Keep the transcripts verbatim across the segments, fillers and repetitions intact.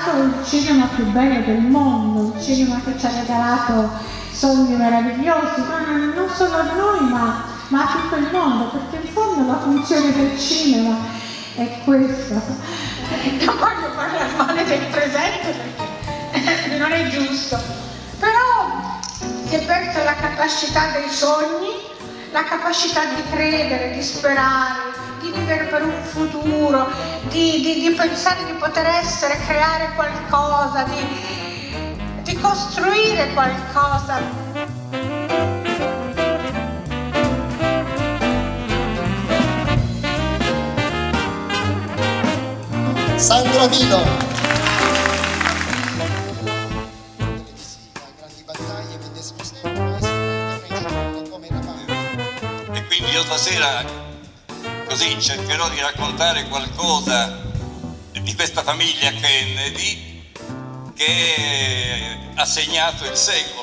l'altro il cinema più bello del mondo, il cinema che ci ha regalato sogni meravigliosi, ma non solo a noi, ma, ma a tutto il mondo, perché in fondo la funzione del cinema è questa. Non voglio parlare male del presente perché non è giusto, però si è persa la capacità dei sogni, la capacità di credere, di sperare, di vivere per un futuro, di, di, di pensare di poter essere, creare qualcosa, di, di costruire qualcosa. Sandra Vino. E quindi io stasera così cercherò di raccontare qualcosa di questa famiglia Kennedy che ha segnato il secolo.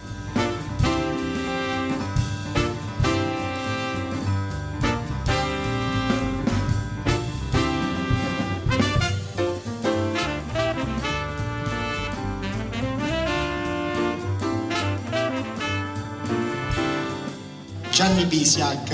Gianni Bisiak.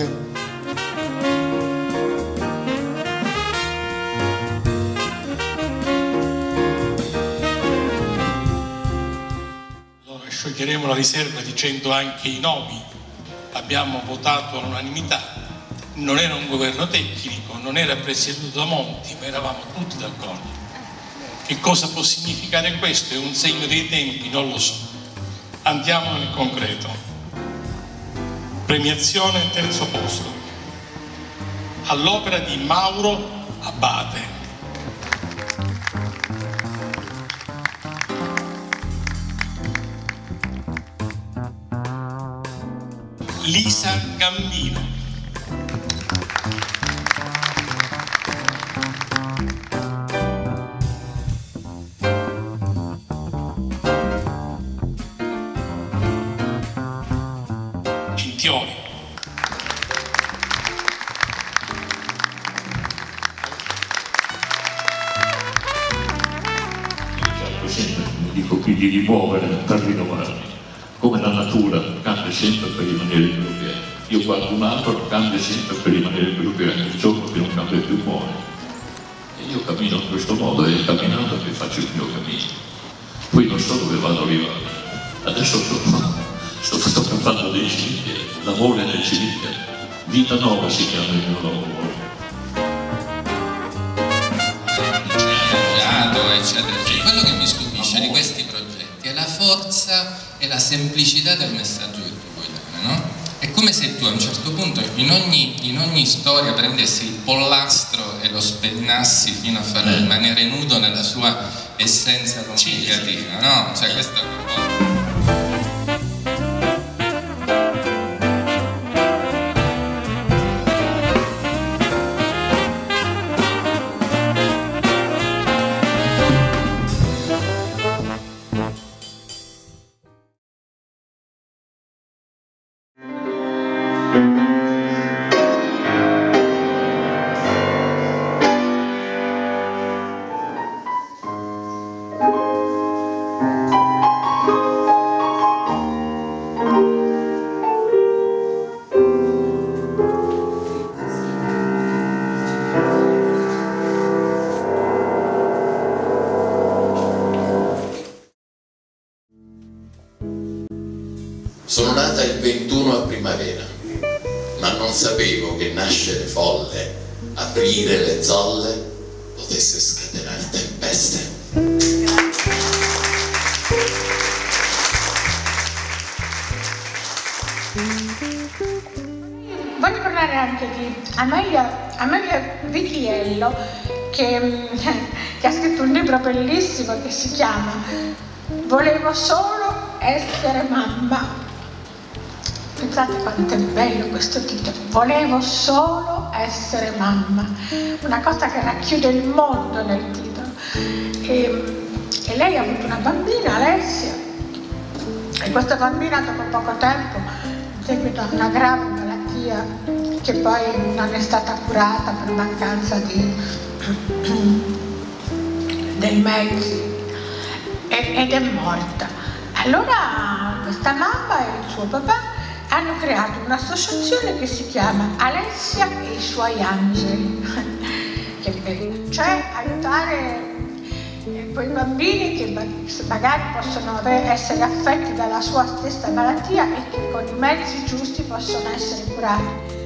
Allora scioglieremo la riserva dicendo anche i nomi. Abbiamo votato all'unanimità. Non era un governo tecnico, non era presieduto da Monti, ma eravamo tutti d'accordo. Che cosa può significare questo? È un segno dei tempi? Non lo so. Andiamo nel concreto. Premiazione terzo posto all'opera di Mauro Abate. Lisa Gambino. Cintioni. Dico quindi di muovere per rinnovarmi, come la natura cambia sempre per rimanere quello che è. Io guardo un albero, cambia sempre per rimanere quello che è, il giorno che non cambia più muore. E io cammino in questo modo e camminando che faccio il mio cammino. Poi non so dove vado a arrivare. Adesso sto, sto fotografando dei cimiteri, l'amore nel cimitero. Vita nuova si chiama il mio lavoro. Eccetera, eccetera. Quello che mi stupisce di questi progetti è la forza e la semplicità del messaggio che tu vuoi dare, no? È come se tu a un certo punto in ogni, in ogni storia prendessi il pollastro e lo spennassi fino a farlo rimanere nudo nella sua essenza comunicativa, no? Cioè questo è un po'... Sono nata il ventuno a primavera, ma non sapevo che nascere folle, aprire le zolle, potesse scatenare tempeste. Voglio parlare anche di Amelia, Amelia Vitiello, che, che ha scritto un libro bellissimo che si chiama Volevo solo essere mamma. Pensate quanto è bello questo titolo, Volevo solo essere mamma, una cosa che racchiude il mondo nel titolo. E, e lei ha avuto una bambina, Alessia, e questa bambina dopo poco tempo, in seguito a una grave malattia che poi non è stata curata per mancanza di, dei mezzi ed è morta. Allora questa mamma e il suo papà hanno creato un'associazione che si chiama Alessia e i suoi angeli, cioè aiutare quei bambini che magari possono essere affetti dalla sua stessa malattia e che con i mezzi giusti possono essere curati.